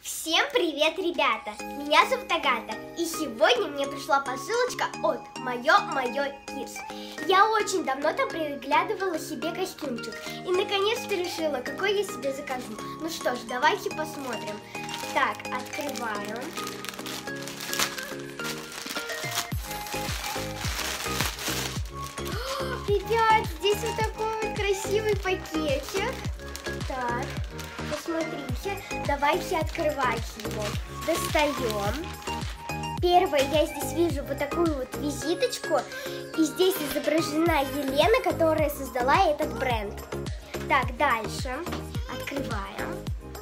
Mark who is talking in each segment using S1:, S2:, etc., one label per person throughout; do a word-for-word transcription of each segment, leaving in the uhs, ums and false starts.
S1: Всем привет, ребята! Меня зовут Агата, и сегодня мне пришла посылочка от Моё Моё Kids. Я очень давно там приглядывала себе костюмчик, и наконец-то решила, какой я себе закажу. Ну что ж, давайте посмотрим. Так, открываю. О, ребят, здесь вот такой вот красивый пакетик. Так, посмотрите, давайте открывать его. Достаем. Первое, я здесь вижу вот такую вот визиточку, и здесь изображена Елена, которая создала этот бренд. Так, дальше открываем.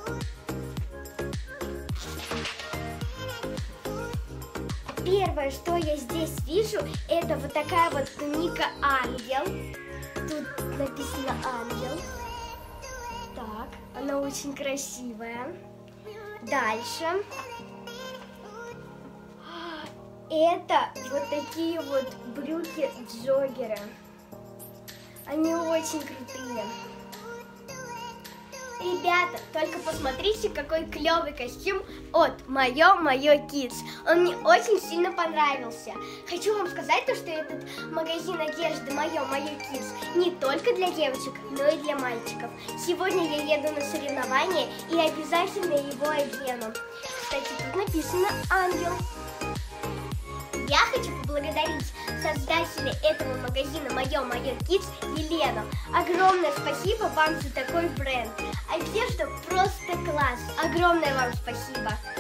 S1: Первое, что я здесь вижу, это вот такая вот туника Ангел. Тут написано Ангел. Так, она очень красивая. Дальше. Это вот такие вот брюки-джоггеры. Они очень крутые. Ребята, только посмотрите, какой клевый костюм от Моё Моё Kids. Он мне очень сильно понравился. Хочу вам сказать, то, что этот магазин одежды Моё Моё Kids не только для девочек, но и для мальчиков. Сегодня я еду на соревнования и обязательно его одену. Кстати, тут написано «Ангел». Я хочу поблагодарить создателя этого магазина Моё Моё Kids Елену. Огромное спасибо вам за такой бренд. Одежда просто класс. Огромное вам спасибо.